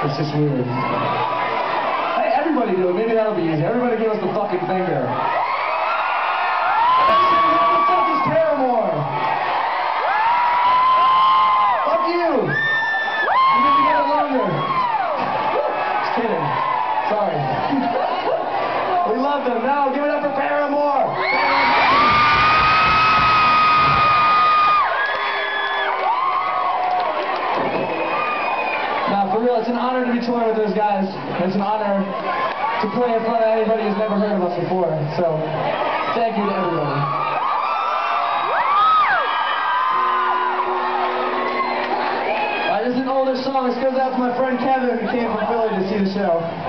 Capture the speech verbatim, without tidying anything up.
It's just weird. Hey, everybody do it. Maybe that'll be easy. Everybody give us the fucking finger. What the fuck is Paramore? Fuck you! You need to get it longer. Just kidding. Sorry. We love them. Now give it up for Paramore! Now, for real, it's an honor to be touring with those guys. It's an honor to play in front of anybody who's never heard of us before. So, thank you to everybody. Uh, this is an older song. This goes out to my friend Kevin who came from Philly to see the show.